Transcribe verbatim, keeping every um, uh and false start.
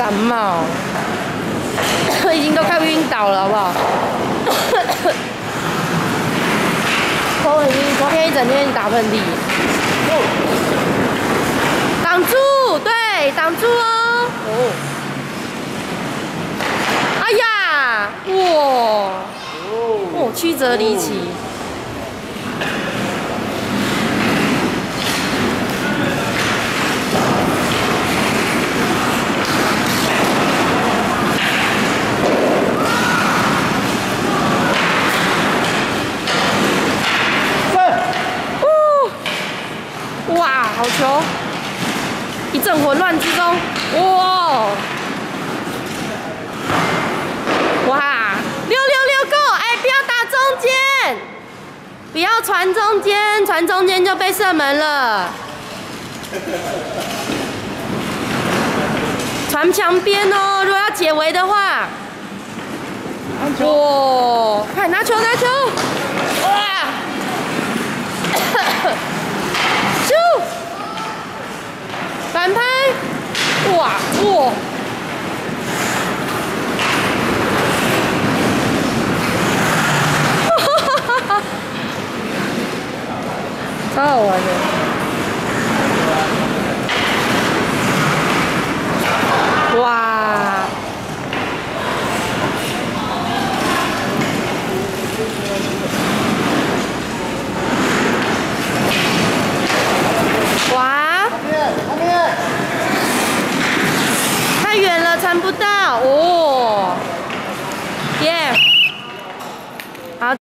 感冒，已经都快晕倒了，好不好？我已经昨天一整天打喷嚏。挡住，对，挡住哦。哦。哎呀，哇，哦，曲折离奇。哇，好球！一阵混乱之中，哇！哇，六六六 go！ 哎，不要打中间，不要传中间，传中间就被射门了。传墙边哦，如果要解围的话。哇！快拿球，拿球！哇！咻！反拍！哇哇！哈哈哈！超好玩的。哇！